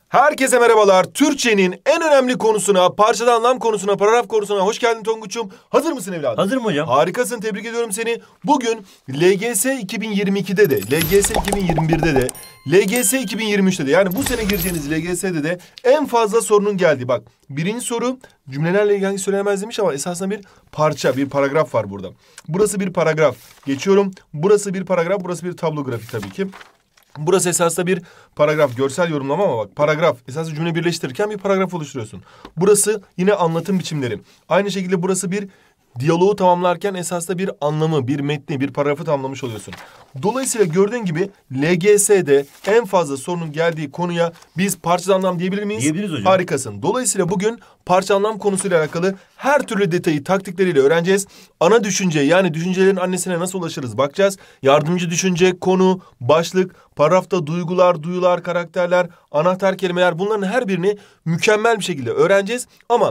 Herkese merhabalar. Türkçenin en önemli konusuna, parçada anlam konusuna, paragraf konusuna hoş geldin Tonguç'um. Hazır mısın evladım? Hazırım hocam. Harikasın, tebrik ediyorum seni. Bugün LGS 2022'de de, LGS 2021'de de, LGS 2023'te de, yani bu sene gireceğiniz LGS'de de en fazla sorunun geldiği. Bak, birinci soru cümlelerle ilgili hangi söylenemez demiş ama esasında bir parça, bir paragraf var burada. Burası bir paragraf. Geçiyorum. Burası bir paragraf, burası bir tablo grafik tabii ki. Burası esasında bir paragraf, görsel yorumlama ama bak paragraf. Esasında cümle birleştirirken bir paragraf oluşturuyorsun. Burası yine anlatım biçimleri. Aynı şekilde burası bir diyaloğu tamamlarken esasında bir anlamı, bir metni, bir paragrafı tamamlamış oluyorsun. Dolayısıyla gördüğün gibi LGS'de en fazla sorunun geldiği konuya biz parça anlam diyebilir miyiz? Diyebiliriz hocam. Harikasın. Dolayısıyla bugün parça anlam konusuyla alakalı her türlü detayı taktikleriyle öğreneceğiz. Ana düşünce, yani düşüncelerin annesine nasıl ulaşırız bakacağız. Yardımcı düşünce, konu, başlık, paragrafta duygular, duyular, karakterler, anahtar kelimeler, bunların her birini mükemmel bir şekilde öğreneceğiz. Ama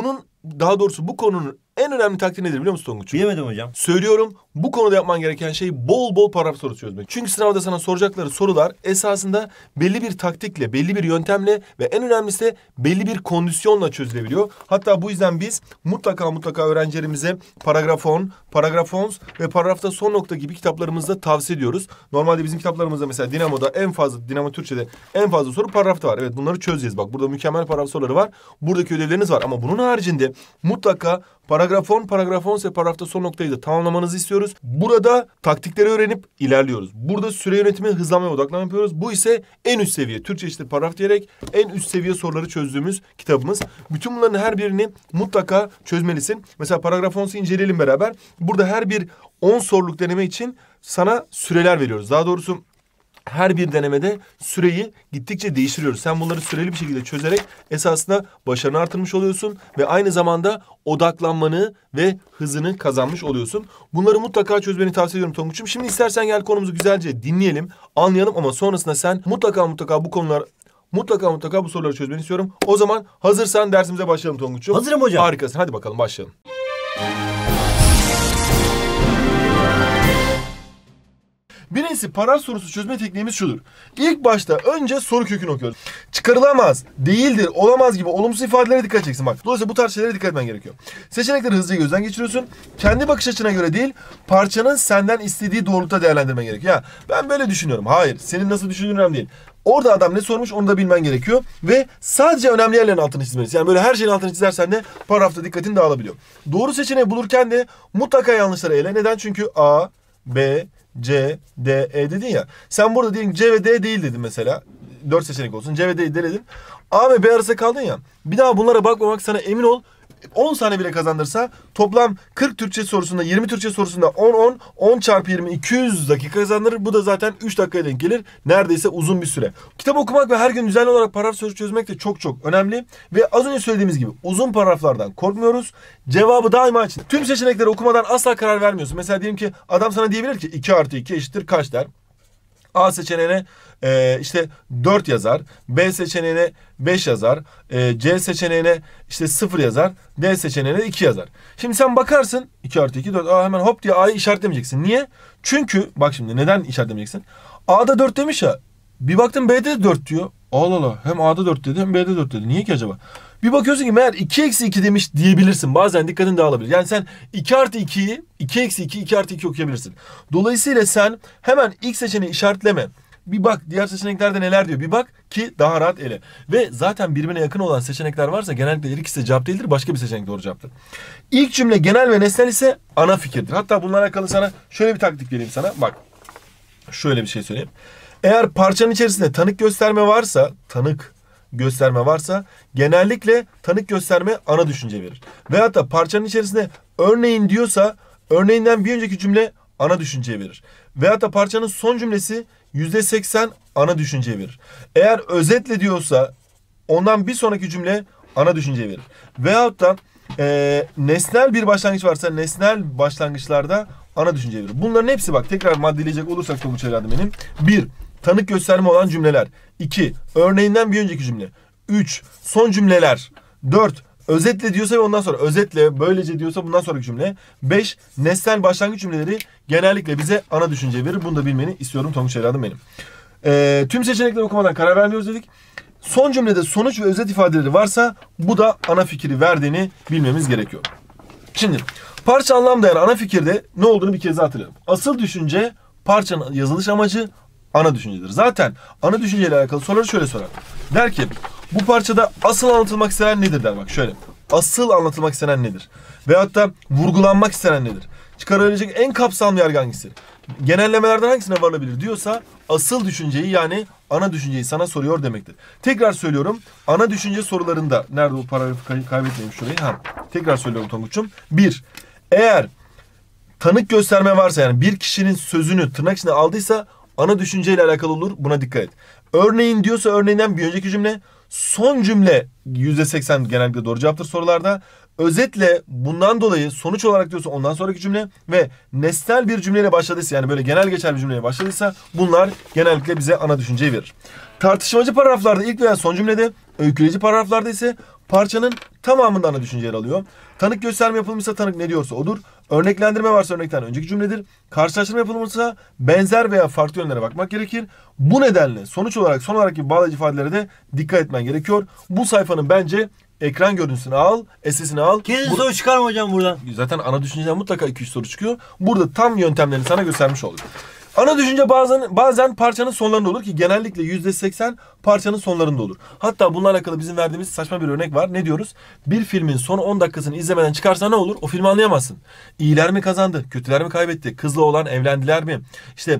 daha doğrusu bu konunun en önemli taktiği nedir biliyor musun Tonguç? Bilemedim hocam. Söylüyorum, bu konuda yapman gereken şey bol bol paragraf sorusu çözmek. Çünkü sınavda sana soracakları sorular esasında belli bir taktikle, belli bir yöntemle ve en önemlisi de belli bir kondisyonla çözülebiliyor. Hatta bu yüzden biz mutlaka öğrencilerimize Paragraf 10, Paragraf 10 ve Paragrafta Son Nokta gibi kitaplarımızda tavsiye ediyoruz. Normalde bizim kitaplarımızda mesela Dinamo Türkçe'de en fazla soru paragrafta var. Evet, bunları çözeceğiz. Bak, burada mükemmel paragraf soruları var. Buradaki ödevleriniz var ama bunun haricinde mutlaka Paragraf 10, Paragraf 10 ve Paragrafta Son Noktayı da tamamlamanızı istiyoruz. Burada taktikleri öğrenip ilerliyoruz. Burada süre yönetimi, hızlanma ve odaklanma yapıyoruz. Bu ise en üst seviye. Türkçe eşittir paragraf diyerek en üst seviye soruları çözdüğümüz kitabımız. Bütün bunların her birini mutlaka çözmelisin. Mesela Paragraf 10'u inceleyelim beraber. Burada her bir 10 soruluk deneme için sana süreler veriyoruz. Daha doğrusu her bir denemede süreyi gittikçe değiştiriyoruz. Sen bunları süreli bir şekilde çözerek esasında başarını artırmış oluyorsun ve aynı zamanda odaklanmanı ve hızını kazanmış oluyorsun. Bunları mutlaka çözmeni tavsiye ediyorum Tonguç'um. Şimdi istersen gel konumuzu güzelce dinleyelim, anlayalım ama sonrasında sen mutlaka bu soruları çözmeni istiyorum. O zaman hazırsan dersimize başlayalım Tonguç'um. Hazırım hocam. Harikasın. Hadi bakalım başlayalım. Birincisi, paragraf sorusu çözme tekniğimiz şudur. İlk başta önce soru kökünü okuyoruz. Çıkarılamaz, değildir, olamaz gibi olumsuz ifadelere dikkat edeceksin bak. Dolayısıyla bu tarz şeylere dikkat etmen gerekiyor. Seçenekleri hızlıca gözden geçiriyorsun. Kendi bakış açına göre değil, parçanın senden istediği doğrultuda değerlendirmen gerekiyor. Ya ben böyle düşünüyorum. Hayır, senin nasıl düşündüğün önemli değil. Orada adam ne sormuş onu da bilmen gerekiyor. Ve sadece önemli yerlerin altını çizmelisin. Yani böyle her şeyin altını çizersen de paragrafta dikkatin dağılabiliyor. Doğru seçeneği bulurken de mutlaka yanlışları ele. Neden? Çünkü A, B, C, D, E dedin ya. Sen burada diyelim C ve D değil dedin mesela. 4 seçenek olsun. C ve D'yi deledin. A ve B arasında kaldın ya. Bir daha bunlara bakmamak sana, emin ol, 10 saniye bile kazandırsa toplam 40 Türkçe sorusunda, 20 Türkçe sorusunda 10 çarpı 20 200 dakika kazandırır. Bu da zaten 3 dakikaya denk gelir. Neredeyse uzun bir süre. Kitap okumak ve her gün düzenli olarak paragraf sorusu çözmek de çok önemli. Ve az önce söylediğimiz gibi uzun paragraflardan korkmuyoruz. Cevabı daima açın. Tüm seçenekleri okumadan asla karar vermiyorsun. Mesela diyelim ki adam sana diyebilir ki 2 artı 2 eşittir kaç der. A seçeneğine işte 4 yazar. B seçeneğine 5 yazar. C seçeneğine işte 0 yazar. D seçeneğine 2 yazar. Şimdi sen bakarsın 2 artı 2 4. Hemen hop diye A'yı işaretlemeyeceksin. Niye? Çünkü bak şimdi neden işaretlemeyeceksin? A'da 4 demiş ya. Bir baktın B'de de 4 diyor. Allah Allah, hem A'da 4 dedi hem B'de 4 dedi. Niye ki acaba? Bir bakıyorsun ki meğer 2 eksi 2 demiş diyebilirsin. Bazen dikkatin dağılabilir. Yani sen 2 artı 2'yi 2 eksi 2, 2 artı 2 okuyabilirsin. Dolayısıyla sen hemen ilk seçeneği işaretleme. Bir bak diğer seçeneklerde neler diyor. Bir bak ki daha rahat ele. Ve zaten birbirine yakın olan seçenekler varsa genellikle her ikisi de cevap değildir. Başka bir seçenek doğru cevaptır. İlk cümle genel ve nesnel ise ana fikirdir. Hatta bununla alakalı sana şöyle bir taktik vereyim sana. Bak şöyle bir şey söyleyeyim. Eğer parçanın içerisinde tanık gösterme varsa genellikle tanık gösterme ana düşünce verir. Veyahut da parçanın içerisinde örneğin diyorsa örneğinden bir önceki cümle ana düşünceyi verir. Veyahut da parçanın son cümlesi %80 ana düşünceyi verir. Eğer özetle diyorsa ondan bir sonraki cümle ana düşünceyi verir. Veyahut da nesnel bir başlangıç varsa nesnel başlangıçlarda ana düşünceyi verir. Bunların hepsi bak tekrar maddeleyecek olursak Tonguç evladım benim. 1. Tanık gösterme olan cümleler. 2. Örneğinden bir önceki cümle. 3. Son cümleler. 4. Özetle diyorsa ve ondan sonra özetle böylece diyorsa bundan sonraki cümle. 5. Nesnel başlangıç cümleleri genellikle bize ana düşünceyi verir. Bunu da bilmeni istiyorum Tonguç evladım benim. Tüm seçenekleri okumadan karar vermiyoruz dedik. Son cümlede sonuç ve özet ifadeleri varsa bu da ana fikri verdiğini bilmemiz gerekiyor. Şimdi parça anlam dayanan ana fikirde ne olduğunu bir kez daha hatırlayalım. Asıl düşünce parçanın yazılış amacı ana düşüncedir. Zaten ana düşünceyle alakalı soruları şöyle sorar. Der ki bu parçada asıl anlatılmak istenen nedir der, bak şöyle. Asıl anlatılmak istenen nedir? Veyahut da vurgulanmak istenen nedir? Çıkarılabilecek en kapsamlı yargı hangisidir? Genellemelerden hangisine varılabilir diyorsa asıl düşünceyi yani ana düşünceyi sana soruyor demektir. Tekrar söylüyorum. Ana düşünce sorularında nerede bu paragrafı kaybetmeyeyim şurayı. Tekrar söylüyorum Tonguç'um. 1. Eğer tanık gösterme varsa yani bir kişinin sözünü tırnak içine aldıysa ana düşünceyle alakalı olur. Buna dikkat et. Örneğin diyorsa örneğinden bir önceki cümle. Son cümle %80 genellikle doğru cevaptır sorularda. Özetle bundan dolayı sonuç olarak diyorsa ondan sonraki cümle ve nesnel bir cümleyle başladıysa yani böyle genel geçer bir cümleyle başladıysa bunlar genellikle bize ana düşünceyi verir. Tartışmacı paragraflarda ilk veya son cümlede, öyküleyici paragraflarda ise parçanın tamamında ana düşünce yer alıyor. Tanık gösterme yapılmışsa tanık ne diyorsa odur. Örneklendirme varsa örnekten önceki cümledir. Karşılaştırma yapılmışsa benzer veya farklı yönlere bakmak gerekir. Bu nedenle sonuç olarak son olarak gibi bağlayıcı ifadelere de dikkat etmen gerekiyor. Bu sayfanın bence ekran görüntüsünü al, SS'ini al. Kesin soru çıkar mı hocam buradan? Zaten ana düşünceden mutlaka 2-3 soru çıkıyor. Burada tam yöntemlerini sana göstermiş olduk. Ana düşünce bazen parçanın sonlarında olur ki genellikle %80 parçanın sonlarında olur. Hatta bununla alakalı bizim verdiğimiz saçma bir örnek var. Ne diyoruz? Bir filmin son 10 dakikasını izlemeden çıkarsa ne olur? O filmi anlayamazsın. İyiler mi kazandı? Kötüler mi kaybetti? Kızla oğlan evlendiler mi? İşte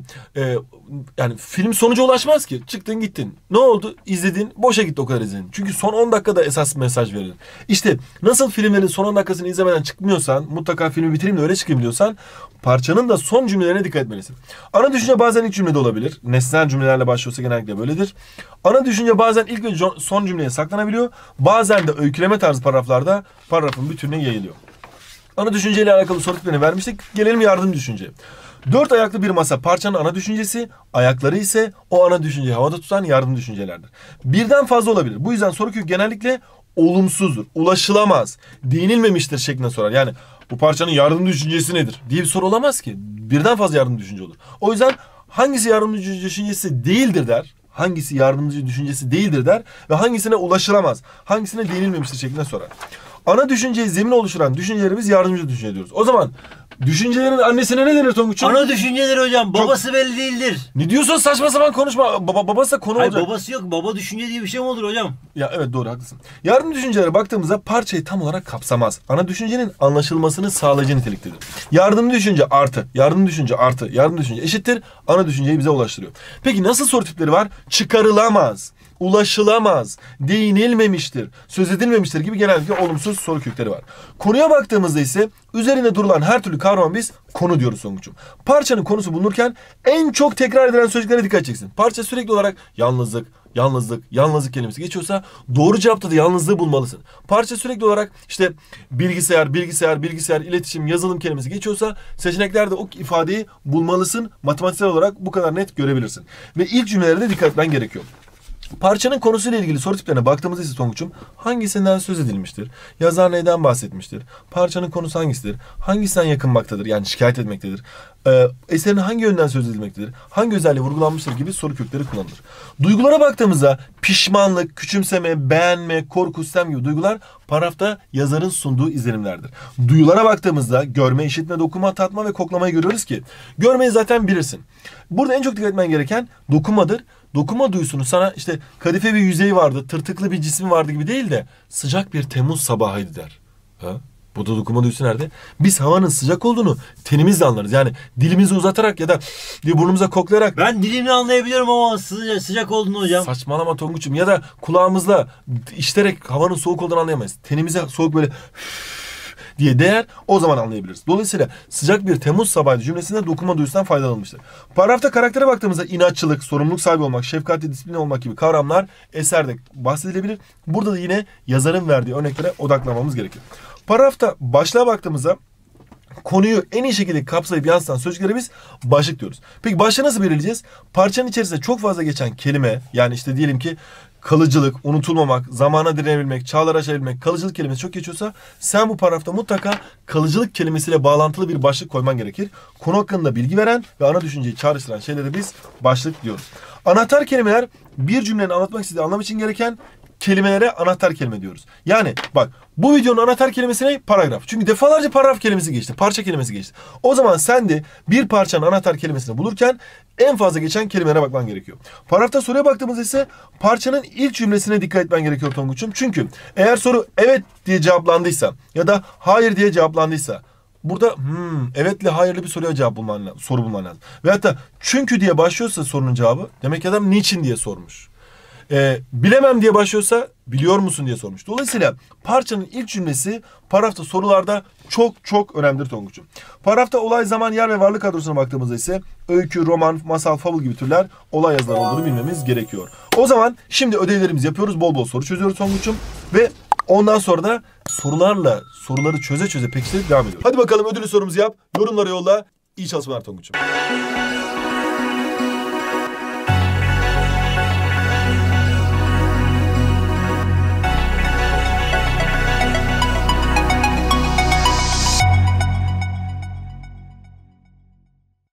yani film sonuca ulaşmaz ki. Çıktın gittin. Ne oldu? İzledin. Boşa gitti o kadar izledin. Çünkü son 10 dakikada esas mesaj verilir. İşte nasıl filmlerin son 10 dakikasını izlemeden çıkmıyorsan, mutlaka filmi bitireyim de öyle çıkayım diyorsan parçanın da son cümlelerine dikkat etmelisin. Ana düşünce bazen ilk cümlede olabilir. Nesnel cümlelerle başlıyorsa genellikle böyledir. Ana düşünce bazen ilk ve son cümleye saklanabiliyor. Bazen de öyküleme tarzı paragraflarda paragrafın bütününe yayılıyor. Ana düşünceyle alakalı soru tiplerini vermiştik. Gelelim yardım düşünce. 4 ayaklı bir masa parçanın ana düşüncesi, ayakları ise o ana düşünceyi havada tutan yardım düşüncelerdir. Birden fazla olabilir. Bu yüzden soru kökü genellikle olumsuzdur, ulaşılamaz, değinilmemiştir şeklinde sorar. Yani bu parçanın yardım düşüncesi nedir diye bir soru olamaz ki. Birden fazla yardım düşünce olur. O yüzden hangisi yardımcı düşüncesi değildir der. Hangisi yardımcı düşüncesi değildir der ve hangisine ulaşılamaz, hangisine değinilmemiştir şeklinde sorar. Ana düşünceyi zemin oluşturan düşüncelerimiz yardımcı düşünce diyoruz. O zaman düşüncelerin annesine ne denir Tonguç'um? Ana düşünceleri hocam. Babası belli değildir. Ne diyorsun, saçma sapan konuşma. Babası da konu Hayır, olacak. babası yok. Baba düşünce diye bir şey mi olur hocam? Ya evet, doğru, haklısın. Yardım düşüncelere baktığımızda parçayı tam olarak kapsamaz. Ana düşüncenin anlaşılmasını sağlayıcı niteliktedir. Yardım düşünce artı, yardım düşünce artı, yardım düşünce eşittir. Ana düşünceyi bize ulaştırıyor. Peki nasıl soru tipleri var? Çıkarılamaz, ulaşılamaz, değinilmemiştir, söz edilmemiştir gibi genellikle olumsuz soru kökleri var. Konuya baktığımızda ise üzerinde durulan her türlü kavrama biz konu diyoruz Tonguç'um. Parçanın konusu bulunurken en çok tekrar edilen sözcüklere dikkat edeceksin. Parça sürekli olarak yalnızlık, yalnızlık, yalnızlık kelimesi geçiyorsa doğru cevapta da yalnızlığı bulmalısın. Parça sürekli olarak işte bilgisayar, bilgisayar, bilgisayar, iletişim, yazılım kelimesi geçiyorsa seçeneklerde o ifadeyi bulmalısın. Matematiksel olarak bu kadar net görebilirsin. Ve ilk cümlelere de dikkat etmen gerekiyor. Parçanın konusuyla ilgili soru tiplerine baktığımızda ise Tonguç'um hangisinden söz edilmiştir? Yazar neyden bahsetmiştir? Parçanın konusu hangisidir? Hangisinden yakınmaktadır? Yani şikayet etmektedir. Eserin hangi yönden söz edilmektedir? Hangi özelliği vurgulanmıştır gibi soru kökleri kullanılır. Duygulara baktığımızda pişmanlık, küçümseme, beğenme, korku, istem gibi duygular paragrafta yazarın sunduğu izlenimlerdir. Duyulara baktığımızda görme, işitme, dokunma, tatma ve koklamayı görüyoruz ki görmeyi zaten bilirsin. Burada en çok dikkat etmen gereken dokunmadır. Dokunma duyusunu sana işte kadife bir yüzeyi vardı, tırtıklı bir cismi vardı gibi değil de sıcak bir Temmuz sabahıydı der. Ha? Bu da dokunma duyusu nerede? Biz havanın sıcak olduğunu tenimizle anlarız. Yani dilimizi uzatarak ya da burnumuza koklayarak. Ben dilimle anlayabiliyorum ama sıcak olduğunu hocam. Saçmalama Tonguç'um. Ya da kulağımızla işiterek havanın soğuk olduğunu anlayamayız. Tenimize soğuk böyle diye değer, o zaman anlayabiliriz. Dolayısıyla sıcak bir Temmuz sabahı cümlesinde dokunma duyusundan faydalanılmıştır. Paragrafta karaktere baktığımızda inatçılık, sorumluluk sahibi olmak, şefkatli, disiplin olmak gibi kavramlar eserde bahsedilebilir. Burada da yine yazarın verdiği örneklere odaklanmamız gerekir. Paragrafta başlığa baktığımızda konuyu en iyi şekilde kapsayıp yansıtan sözcüklere biz başlık diyoruz. Peki başlığı nasıl belirleyeceğiz? Parçanın içerisinde çok fazla geçen kelime, yani işte diyelim ki kalıcılık, unutulmamak, zamana direnebilmek, çağlar aşabilmek, kalıcılık kelimesi çok geçiyorsa sen bu paragrafta mutlaka kalıcılık kelimesiyle bağlantılı bir başlık koyman gerekir. Konu hakkında bilgi veren ve ana düşünceyi çağrıştıran şeylere biz başlık diyoruz. Anahtar kelimeler bir cümlenin anlatmak istediği anlam için gereken kelimelere anahtar kelime diyoruz. Yani bak bu videonun anahtar kelimesi ne? Paragraf. Çünkü defalarca paragraf kelimesi geçti. Parça kelimesi geçti. O zaman sen de bir parçanın anahtar kelimesini bulurken en fazla geçen kelimelere bakman gerekiyor. Paragrafta soruya baktığımızda ise parçanın ilk cümlesine dikkat etmen gerekiyor Tonguç'um. Çünkü eğer soru evet diye cevaplandıysa ya da hayır diye cevaplandıysa burada evetle hayırlı bir soru bulman lazım. Veyahut da çünkü diye başlıyorsa sorunun cevabı demek ki adam niçin diye sormuş. Bilemem diye başlıyorsa biliyor musun diye sormuş. Dolayısıyla parçanın ilk cümlesi paragrafta sorularda çok önemlidir Tonguç'um. Paragrafta olay, zaman, yer ve varlık kadrosuna baktığımızda ise öykü, roman, masal, fabul gibi türler olay yazıları olduğunu bilmemiz gerekiyor. O zaman şimdi ödevlerimizi yapıyoruz. Bol bol soru çözüyoruz Tonguç'um. Ve ondan sonra da soruları çöze pekiştirip devam ediyoruz. Hadi bakalım ödülü sorumuzu yap. Yorumlara yolla. İyi çalışmalar Tonguç'um.